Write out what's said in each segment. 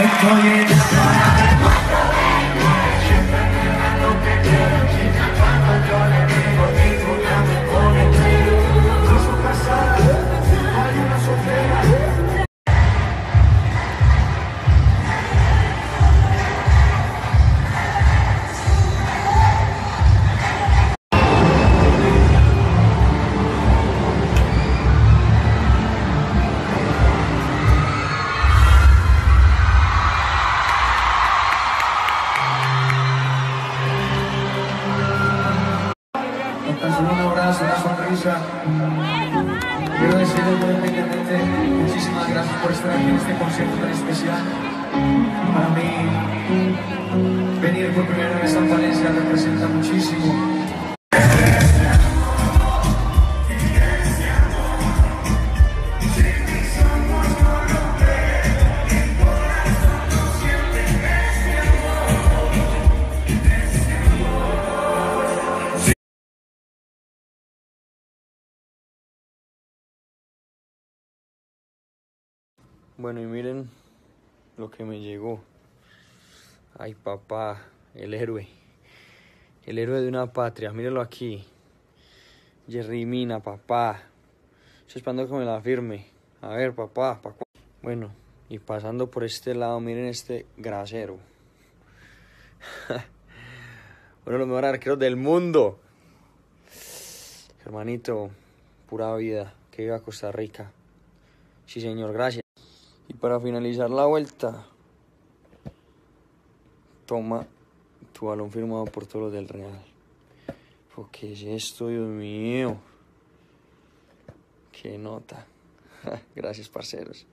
Solo un abrazo, una sonrisa. Quiero decirle muy humildemente muchísimas gracias por estar aquí en este concierto tan especial. Para mí, venir por primera vez a Palencia representa muchísimo. Bueno, y miren lo que me llegó. Ay, papá, el héroe de una patria, mírenlo aquí. Jerry Mina, papá. Estoy esperando que me la firme. A ver, papá. Bueno, y pasando por este lado, miren este grasero. Uno de los mejores arqueros del mundo. Hermanito, pura vida. Que viva Costa Rica. Sí, señor, gracias. Y para finalizar la vuelta, toma tu balón firmado por todos los del Real. ¿Qué es esto, Dios mío? ¡Qué nota! Gracias, parceros.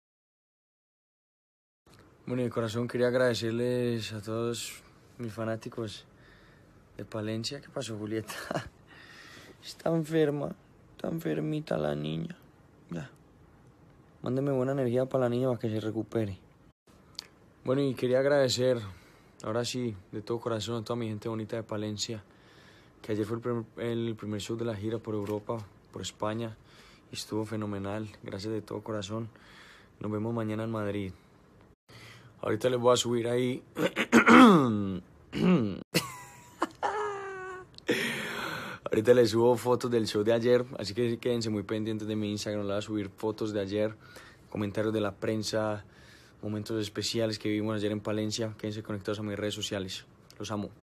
Bueno, de corazón quería agradecerles a todos mis fanáticos de Palencia. ¿Qué pasó, Julieta? Está enferma, está enfermita la niña. Ya. Mándeme buena energía para la niña para que se recupere. Bueno, y quería agradecer, ahora sí, de todo corazón a toda mi gente bonita de Palencia, que ayer fue el primer show de la gira por Europa, por España, y estuvo fenomenal. Gracias de todo corazón. Nos vemos mañana en Madrid. Ahorita les voy a subir ahí. Ahorita les subo fotos del show de ayer, así que quédense muy pendientes de mi Instagram. Les voy a subir fotos de ayer, comentarios de la prensa, momentos especiales que vivimos ayer en Palencia. Quédense conectados a mis redes sociales. Los amo.